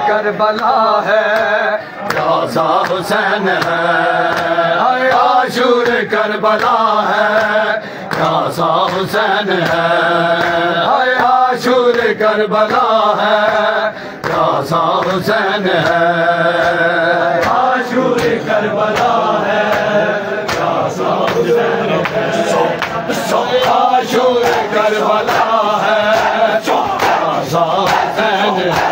Karbala है, प्यासा हुसैन है। आशूर करबला है, प्यासा हुसैन है। आशूर करबला है, प्यासा हुसैन है। आशूर करबला है, प्यासा हुसैन है। आशूर करबला है, प्यासा हुसैन है।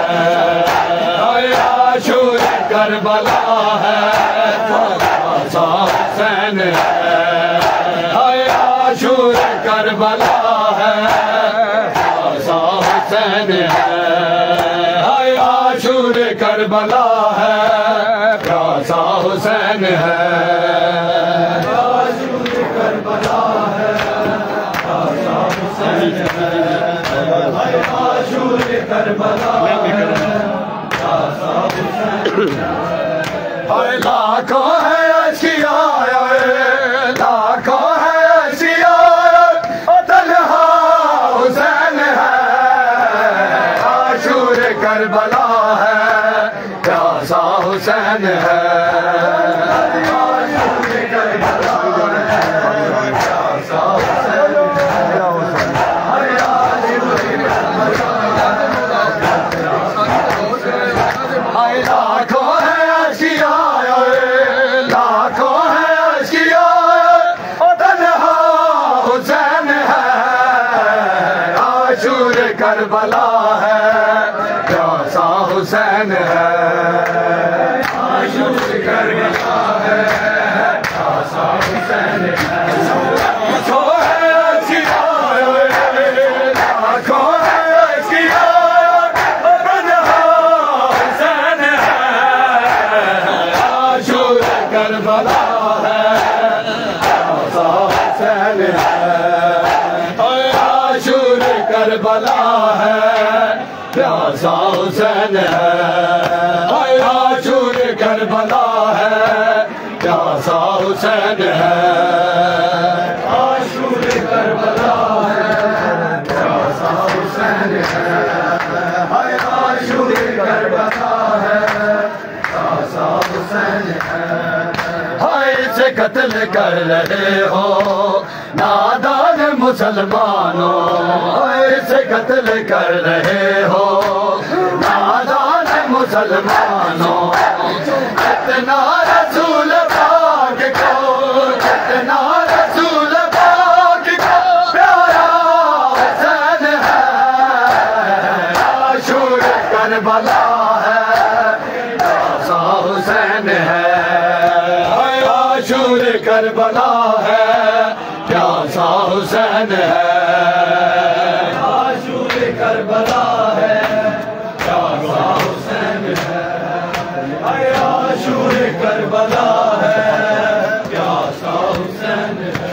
आशूर करबला है, प्यासा हुसैन है। आशूर करबला है, प्यासा हुसैन है। आशूर करबला है, प्यासा हुसैन है। आशूर करबला है, प्यासा हुसैन है। आशूर करबला है, प्यासा हुसैन है। लाखों है अशिया, लाखों है अशिया, तन्हा हुसैन है। आशूर करबला है, प्यासा हुसैन है। आशूर करबला है, प्यासा हुसैन है। लाखों है अशिया, लाखों है अशिया, तन्हा हुसैन है। आशूर करबला है, प्यासा हुसैन है। आशूर करबला है, प्यासा हुसैन है। लाखों है अशिया, लाखों है अशिया, तन्हा हुसैन है। आशूर करबला है, प्यासा हुसैन है। आशूर करबला है, प्यासा हुसैन है। आशूर करबला है, प्यासा हुसैन है। आशूर करबला है, प्यासा हुसैन है। आशूर करबला है, प्यासा हुसैन है। इसे कत्ल कर रहे हो नादान मुसलमानों, इसे कत्ल कर रहे हो नादान मुसलमानों। कितना रसूल पाक को, कितना रसूल पाक को प्यारा हुसैन है। आशूर करबला है, प्यासा हुसैन है। आशूर करबला है, प्यासा हुसैन है। आशूर करबला है, प्यासा हुसैन है। आशूर करबला है, प्यासा हुसैन है।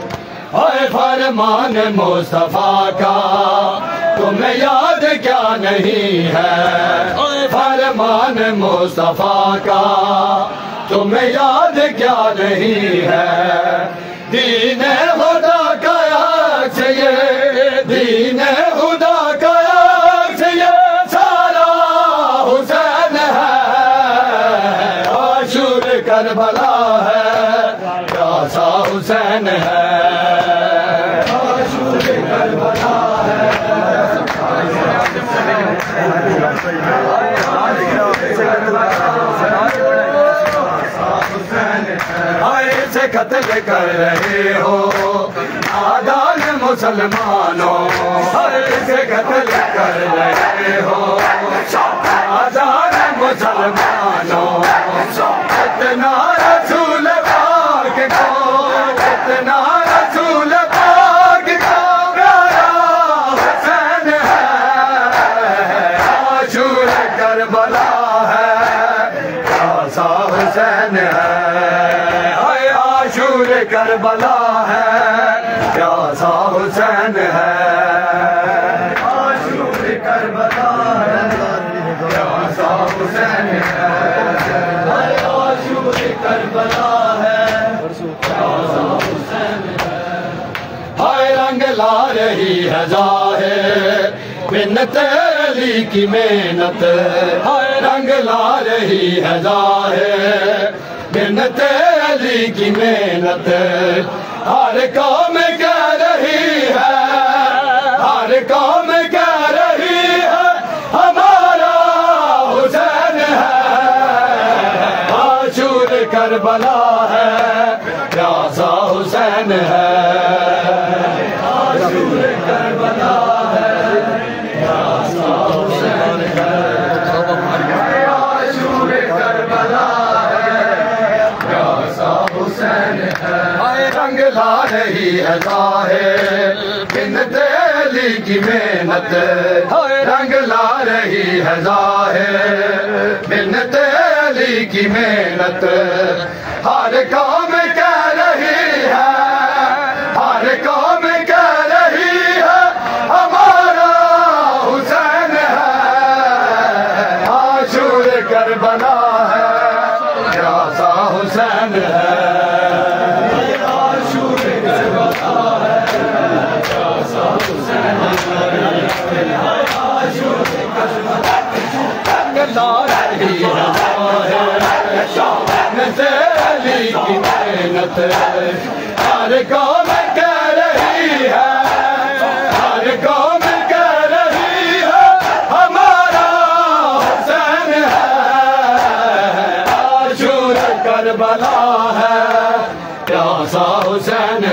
फरमान मुस्तफा का तुम्हें याद क्या नहीं है। फरमान मुस्तफा का तुम्हें याद क्या नहीं है। दीन खुदा का अक्स ये, दीन खुदा का अक्स ये सारा हुसैन है। आशूर करबला है, प्यासा हुसैन है। आशूर करबला है, से कत्ल कर रहे हो नादान मुसलमानों, से कत्ल कर रहे हो नादान मुसलमानों। कितना रसूल पाक को, कितना रसूल पाक को प्यारा हुसैन है। आशूर करबला है, प्यासा हुसैन है। आशूर करबला है, प्यासा हुसैन है। आशूर करबला है, प्यासा हुसैन है। आशूर करबला है, प्यासा हुसैन है। हाय रंग ला रही है जाहिर मिन्नत अली की मेहनत, हाय ला रही है ज़ाहिर मिन्नत अली की मेहनत हर कौम कह रही है, हर कौम कह रही है हमारा हुसैन है। आशूर करबला है प्यासा हुसैन है, आशूर करबला है प्यासा हुसैन है, आशूर करबला है प्यासा हुसैन है। रंग ला रही है ज़ाहिर मिन्नत अली की मेहनत, रंग ला रही है ज़ाहिर मिन्नत अली की मेहनत हर कौम कह रही है, हर कौम कह रही है हमारा हुसैन है। आशूर करबला है प्यासा हुसैन है, आशूर करबला है प्यासा हुसैन है, आशूर करबला ला रही है मिन्नत अली की मेहनत हर कौम कह रही है, हर कौम कह रही है हमारा हुसैन है। आशूर करबला है प्यासा हुसैन